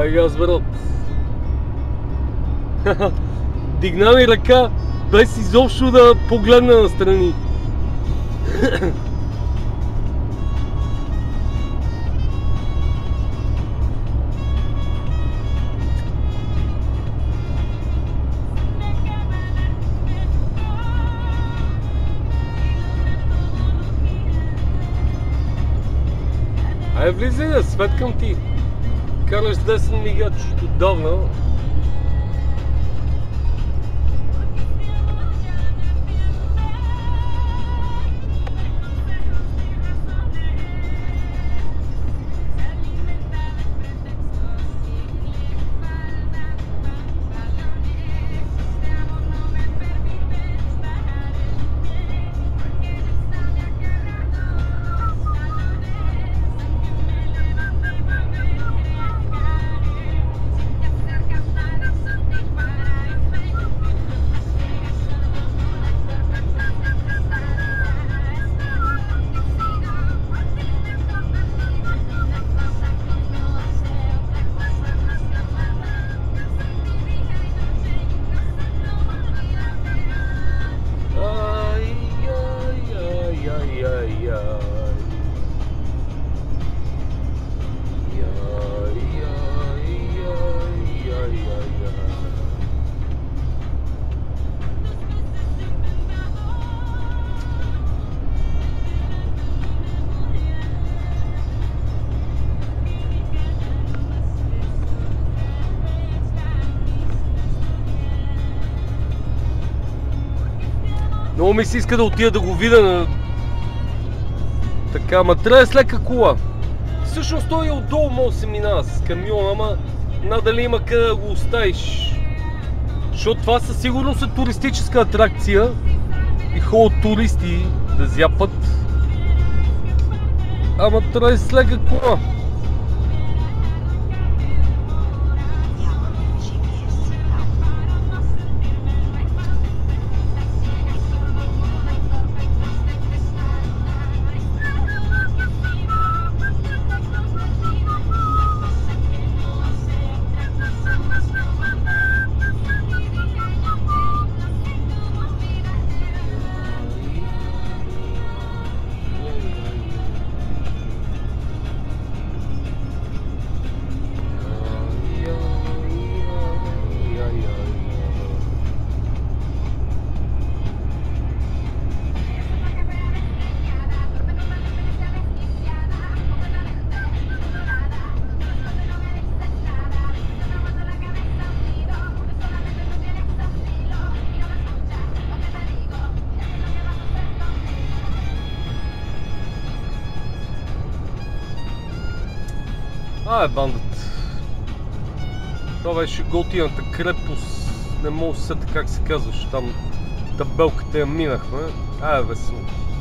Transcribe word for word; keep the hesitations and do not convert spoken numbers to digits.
Ай, аз брат. Дигна ми ръка, без изобщо да погледна настрани. Ай, влизай да светкам ти. Караш с десен мигач отдавна. Много ми се иска да отида да го видя на... Така, ма трябва с лека кола. Всъщност той е отдолу, може да се минава с камион, ама надали има къде да го оставиш. Защото това със сигурност е туристическа атракция и ходят туристи да зяпат. Ама трябва с лека кола. А, е бандът. Това беше готината крепост. Не мога да се сета как се казваш. Там табелката я минахме. А, е весело.